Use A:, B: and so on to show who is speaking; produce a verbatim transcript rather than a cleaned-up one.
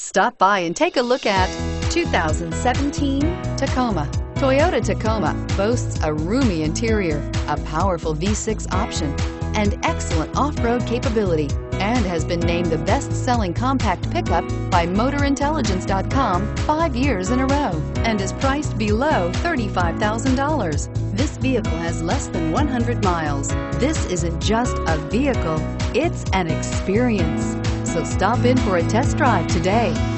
A: Stop by and take a look at two thousand seventeen Tacoma. Toyota Tacoma boasts a roomy interior, a powerful V six option, and excellent off-road capability, and has been named the best-selling compact pickup by Motor Intelligence dot com five years in a row, and is priced below thirty-five thousand dollars. This vehicle has less than one hundred miles. This isn't just a vehicle, it's an experience. So stop in for a test drive today.